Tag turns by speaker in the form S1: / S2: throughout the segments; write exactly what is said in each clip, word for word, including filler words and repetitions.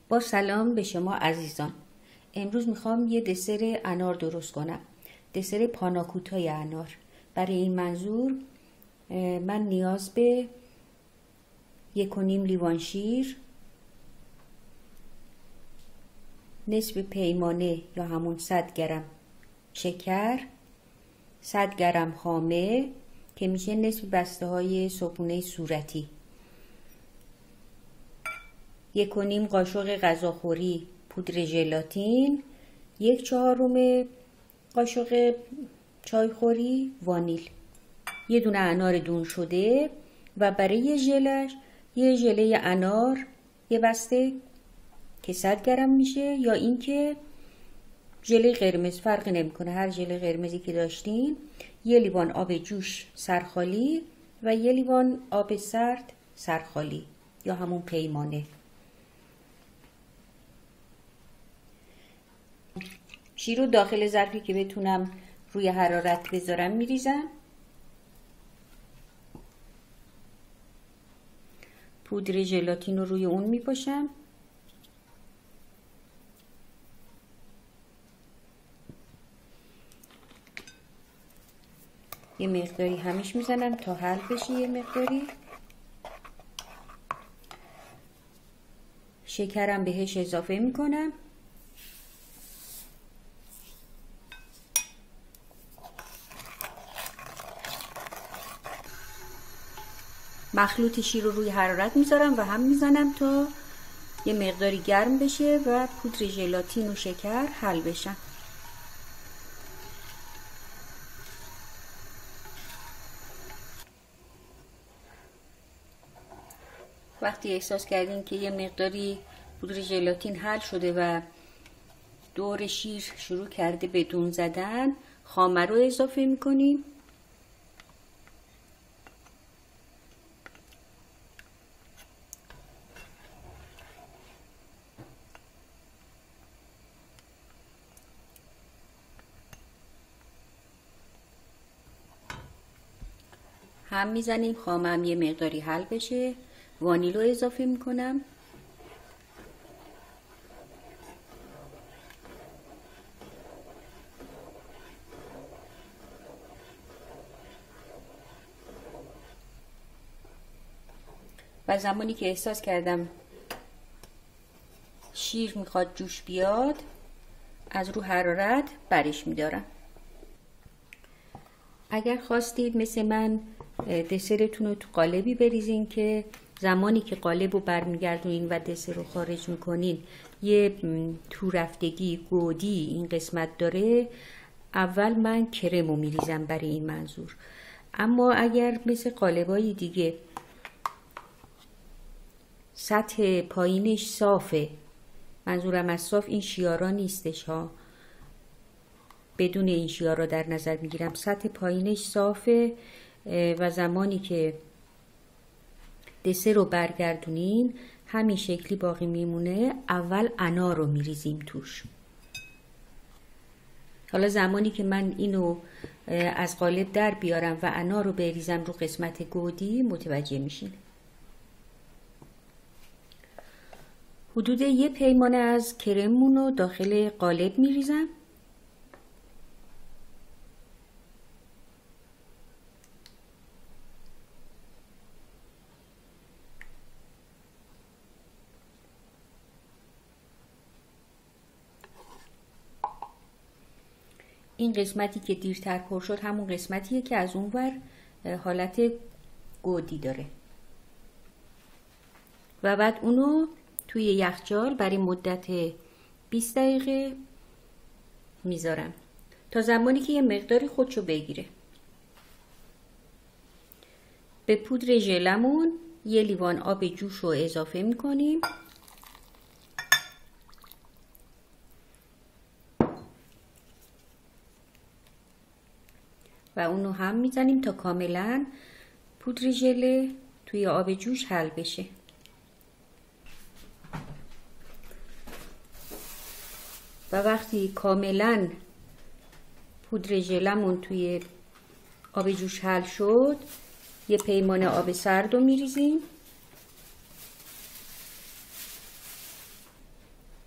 S1: با سلام به شما عزیزان. امروز میخوام یه دسر انار درست کنم. دسر پاناکوتای انار. برای این منظور من نیاز به یک و نیم لیوان شیر، نصف پیمانه یا همون صد گرم شکر، صد گرم خامه که میشه نصف بسته های صبحونه صورتی، یک و نیم قاشق غذاخوری پودر ژلاتین، یک چهارم قاشق چایخوری وانیل، یه دونه انار دون شده و برای ژلش یه ژله انار یه بسته که صد گرم میشه، یا اینکه ژله قرمز فرقی نمیکنه، هر ژله قرمزی که داشتین، یه لیوان آب جوش سرخالی و یه لیوان آب سرد سرخالی یا همون پیمانه. شیر رو داخل ظرفی که بتونم روی حرارت بذارم میریزم. پودر ژلاتین رو روی اون میپاشم. یه مقداری همیش میزنم تا حل بشه. یه مقداری شکرم بهش اضافه میکنم. مخلوط شیر رو روی حرارت میذارم و هم میزنم تا یه مقداری گرم بشه و پودر ژلاتین و شکر حل بشن. وقتی احساس کردین که یه مقداری پودر ژلاتین حل شده و دور شیر شروع کرده به دون زدن، خامه رو اضافه میکنیم. هم میزنیم خامه هم یه مقداری حل بشه. وانیل رو اضافه میکنم. و زمانی که احساس کردم شیر میخواد جوش بیاد، از رو حرارت برش میدارم. اگر خواستید مثل من دسرتون رو تو قالبی بریزین که زمانی که قالب رو برمیگردونین و دسر رو خارج میکنین یه تو رفتگی گودی این قسمت داره، اول من کرم رو میریزم برای این منظور. اما اگر مثل قالبای دیگه سطح پایینش صافه، منظورم از صاف این شیارا نیستش ها، بدون این شیارا در نظر میگیرم، سطح پایینش صافه و زمانی که دسر رو برگردونین همین شکلی باقی میمونه، اول انار رو میریزیم توش. حالا زمانی که من اینو از قالب در بیارم و انار رو بریزم رو قسمت گودی متوجه میشین. حدود یه پیمانه از کرممون رو داخل قالب میریزم. این قسمتی که دیرتر پر شد همون قسمتیه که از اونور حالت گودی داره و بعد اونو توی یخچال برای مدت بیست دقیقه میذارم تا زمانی که یه مقداری خودشو بگیره. به پودر ژلمون یه لیوان آب جوش رو اضافه میکنیم. و اونو هم میزنیم تا کاملا پودر ژله توی آب جوش حل بشه. و وقتی کاملا پودر ژلمون توی آب جوش حل شد، یه پیمانه آب سرد رو میریزیم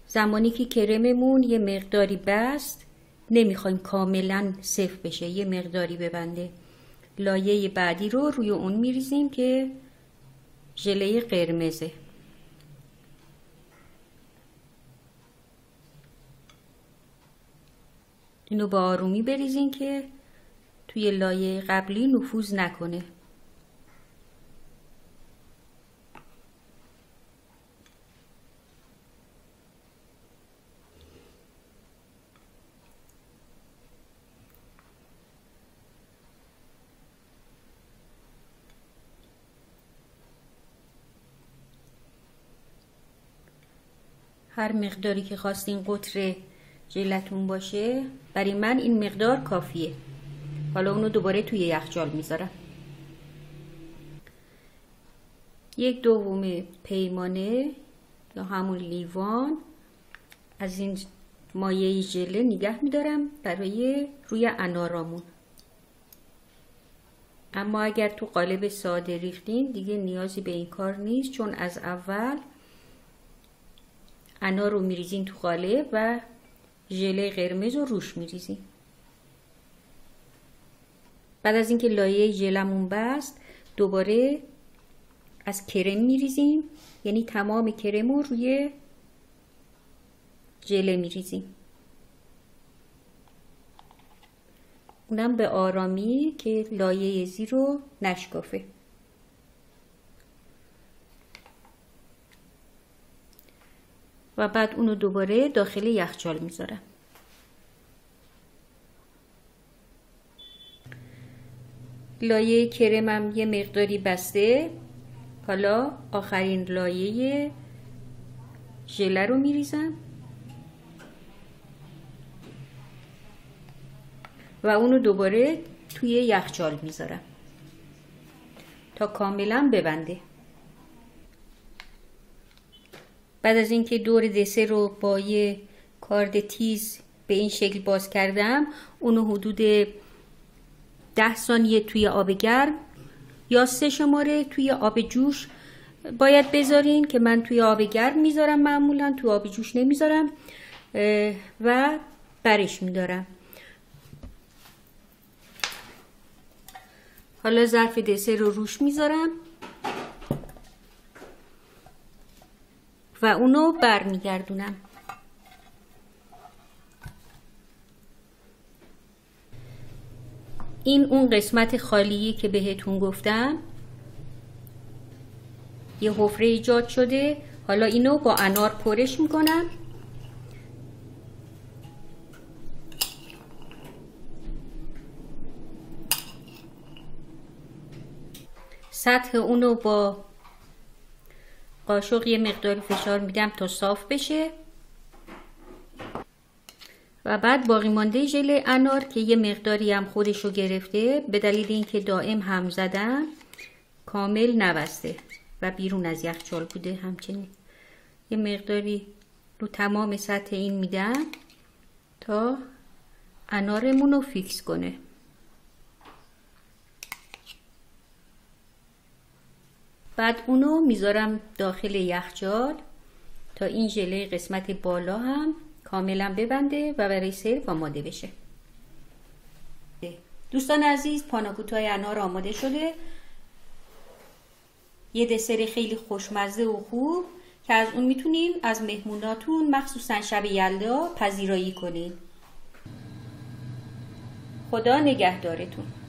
S1: زمانی که کرممون یه مقداری بست، نمیخوایم کاملا صفر بشه، یه مقداری ببنده، لایه بعدی رو روی اون میریزیم که ژله قرمزه. اینو با آرومی بریزین که توی لایه قبلی نفوذ نکنه. هر مقداری که خواستین قطر ژلتون باشه، برای من این مقدار کافیه. حالا اونو دوباره توی یخچال میذارم. یک دوم پیمانه یا همون لیوان از این مایه ژله نگه میدارم برای روی انارامون. اما اگر تو قالب ساده ریختین دیگه نیازی به این کار نیست، چون از اول انار رو میریزین تو قالب و ژله قرمز رو روش میریزین. بعد از اینکه لایه ژلمون بست، دوباره از کرم میریزیم، یعنی تمام کرم رو روی ژله میریزیم، اونم به آرامی که لایه زیر رو نشکافه. و بعد اونو دوباره داخل یخچال میذارم. لایه کرمم یه مقداری بسته. حالا آخرین لایه ژله رو میریزم و اونو دوباره توی یخچال میذارم تا کاملا ببنده. بعد از اینکه دور دسر رو با یه کارد تیز به این شکل باز کردم، اونو حدود ده ثانیه توی آب گرم یا سه شماره توی آب جوش باید بذارین که من توی آب گرم میذارم، معمولا توی آب جوش نمیذارم و برش میدارم. حالا ظرف دسر رو روش میذارم و اونو برمیگردونم. این اون قسمت خالیه که بهتون گفتم، یه حفره ایجاد شده. حالا اینو با انار پرش میکنم. سطح اونو با قاشق یه مقدار فشار میدم تا صاف بشه و بعد باقی مانده ژله انار که یه مقداری هم خودشو گرفته، به دلیل اینکه دائم هم زدم کامل نبسته و بیرون از یخچال بوده، همچنین یه مقداری رو تمام سطح این میدم تا انارمون رو فیکس کنه. بعد اونو میذارم داخل یخچال تا این ژله قسمت بالا هم کاملا ببنده و برای سرو آماده بشه. دوستان عزیز، پاناکوتای انار آماده شده. یه دسر خیلی خوشمزه و خوب که از اون میتونین از مهموناتون مخصوصا شب یلدا پذیرایی کنین. خدا نگهدارتون.